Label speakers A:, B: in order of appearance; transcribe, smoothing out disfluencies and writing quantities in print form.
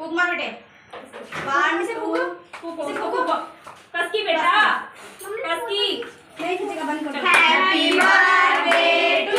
A: फूक मार बेटे। 1 2
B: कस की बेटा, कस की।
A: नहीं खींचेगा, बंद कर।
C: Happy birthday